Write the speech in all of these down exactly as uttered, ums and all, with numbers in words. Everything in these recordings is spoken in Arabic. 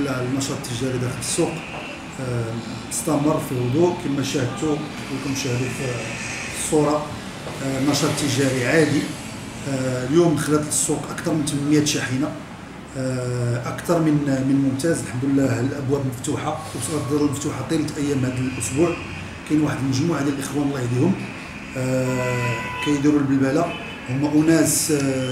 لله النشاط التجاري داخل السوق استمر في هدوء كما شاهدتوا كلكم شاهدوا في الصوره. نشاط تجاري عادي. اليوم دخلت السوق اكثر من ثمانمائة شاحنه، اكثر من من ممتاز. الحمد لله الابواب مفتوحه وستظل مفتوحه طيله ايام هذا الاسبوع. كاين واحد المجموعه ديال الاخوان الله يهديهم كيديروا البلبله. هما اناس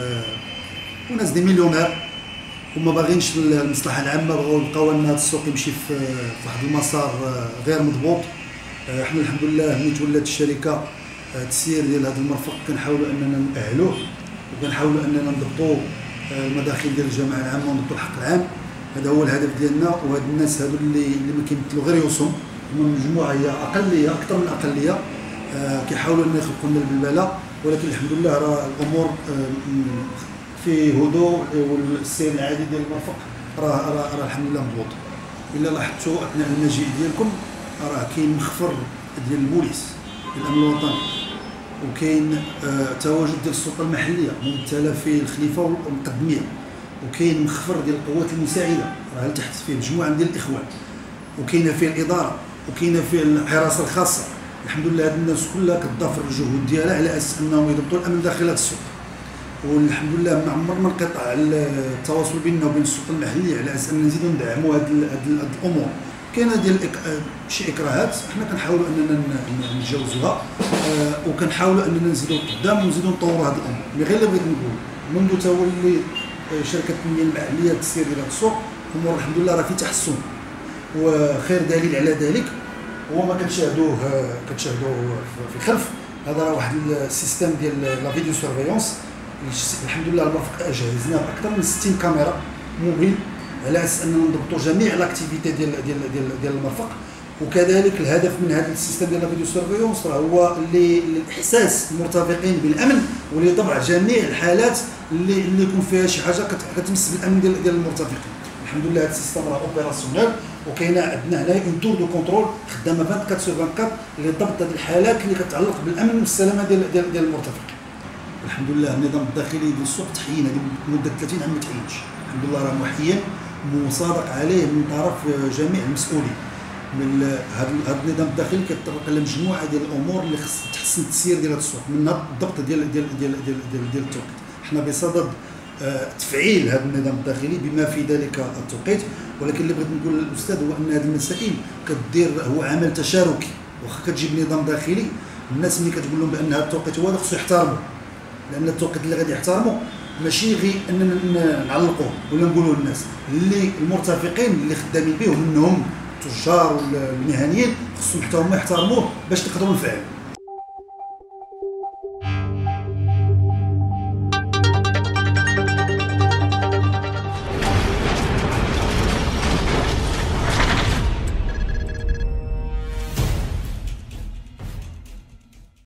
اناس دي مليونير، وما باغينش المصلحه العامه، بغاو يبقاو ان هذا السوق يمشي في واحد المسار غير مضبوط. احنا الحمد لله ملي تولات الشركه التسيير ديال هذا المرفق كنحاولوا اننا نأهلوه، وكنحاولوا اننا نضبطوا المداخل ديال الجماعه العامه ونضبطوا الحق العام. هذا هو الهدف ديالنا. وهاد الناس هادو اللي اللي ما كيمثلوا غير يوصم، هما مجموعه هي اقليه اكثر من اقليه كيحاولوا ان يخلقوا لنا البلبله، ولكن الحمد لله راه الامور في هدوء والسير العادي ديال المرفق راه راه راه الحمد لله مضبوط. الا لاحظتوا اثناء المجيء ديالكم راه كاين مخفر ديال البوليس الامن الوطني، وكاين آه تواجد ديال السلطه المحليه ممثله في الخليفه والمقدميه، وكاين مخفر ديال القوات المساعده راه لتحت فيه مجموعه ديال الاخوان، وكاينه فيه الاداره، وكاينه فيه الحراسه الخاصه. الحمد لله هاد الناس كلها كتضافر الجهود ديالها على اساس انهم يضبطوا الامن داخل هذا السوق. والحمد لله ما عمر ما انقطع التواصل بيننا وبين السلطه المحليه على اساس ان نزيدوا ندعموا هذه الامور. كاينه ديال شي اكراهات حنا كنحاولوا اننا نتجاوزوها، أه وكنحاولوا اننا نزيدوا قدام ونزيدوا نطوروا هذه الامور. مي غير اللي بغيت نقول منذ تولي شركه التنميه المحليه التسيير ديال هذا السوق الامور الحمد لله راه في تحسن، وخير دليل على ذلك هو ما كنشاهدوه كنشاهدوه في الخلف. هذا راه واحد السيستم ديال لا فيديو سيرفيونس. الحمد لله المرفق جهزناه باكثر من ستين كاميرا موبيل على اساس اننا نضبطوا جميع لاكتيفيتي ديال ديال ديال ديال المرفق. وكذلك الهدف من هذا السيستم ديال لا فيديو سيرفيونس راه هو لاحساس المرتفقين بالامن ولطبع جميع الحالات اللي اللي يكون فيها شي حاجه كتمس بالامن ديال ديال المرتفقين. الحمد لله هذا السيستم راه اوبيراسيونيل، وكاينه عندنا هنايا اون تور دو كونترول خدامه أربعة وعشرين سور أربعة وعشرين لضبط هذه الحالات اللي كتعلق بالامن والسلامه ديال ديال ديال المرتفقين. الحمد لله النظام الداخلي ديال السوق تحيينا لمده ثلاثين عام ما تحينش. الحمد لله راه محيي ومصادق عليه من طرف جميع المسؤولين. من هذا هذا النظام الداخلي كيتطرق الى مجموعه ديال الامور اللي خص تحسن التسيير ديال هذا السوق، منها الضبط ديال ديال ديال ديال ديال, ديال التوقيت. حنا بصدد آه تفعيل هذا النظام الداخلي بما في ذلك التوقيت، ولكن اللي بغيت نقول للاستاذ هو ان هذه المسائل كدير هو عمل تشاركي. واخا كتجيب نظام داخلي الناس ملي كتقول لهم بان هذا التوقيت هو هذا خصو يحترموا، لان التوقيت اللي غادي يحترموا ماشي غير اننا نعلقوه ولا نقولوا للناس اللي المرتفقين اللي خدامين به منهم التجار والمهنيين خصهم حتى هما يحترموه باش نقدروا نفعلوا.